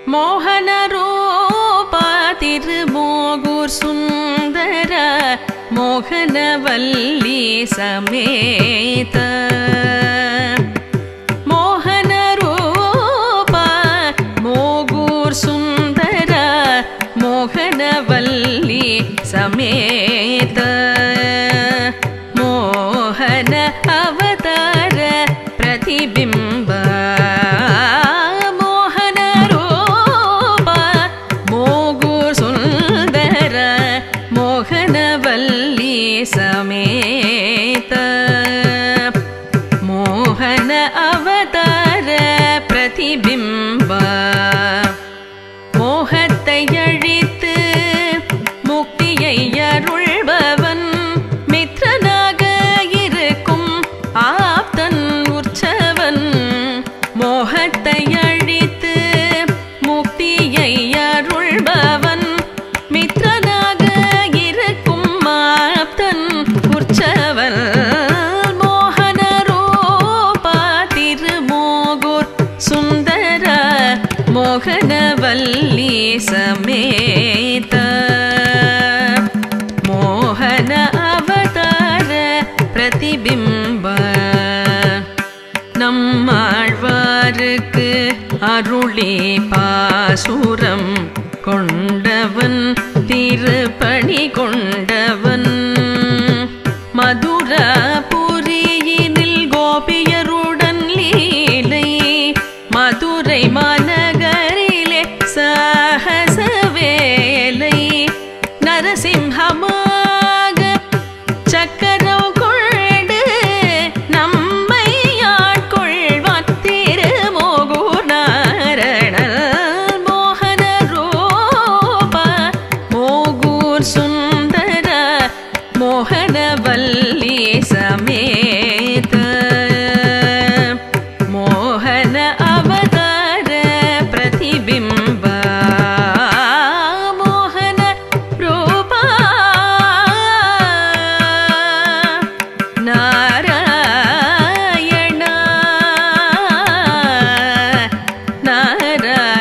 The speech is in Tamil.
Mohana Roopa Tirumoggur Sundara Mohanavalli Sameta Mohana Roopa Moggur Sundara Mohanavalli Sameta Mohana Avatara Pratibimba Mohana Roopa Moggur Sundara Mohanavalli Sameta Mohana Avatara Pratibimba Mohathai அழித்து முக்தியை அருள்பவன் மித்ரனாக இருக்கும் ஆப்தன் உற்சவன் மோகத்தை அழித்து முக்தியை அருள்பவன் மித்ரனாக இருக்கும் ஆப்தன் உற்சவன் மோகன ரூபா திருமோகூர் சுந்தர மோகனவல்லி சமேத மோகன அவதார பிரதிபிம்ப நம்மாழ்வாருக்கு அருளே பாசுரம் கொண்டவன் திருப்பணி கொண்டவன் மதுராபுரியினில் கோபியருடன் லீலை மதுரை மாநகரிலே சாகச வேலை நரசிம்ஹமாக சக்கரம் கொண்டு நம்மை ஆட்கொள்வான் திருமோகூர் நாரணன் மோகன ரூபா மோகூர் சுந்தர மோகனவல்லி சமேத மோகன அவதார பிரதிபிம்ப மோகன ரூபா நாராயண நாராயண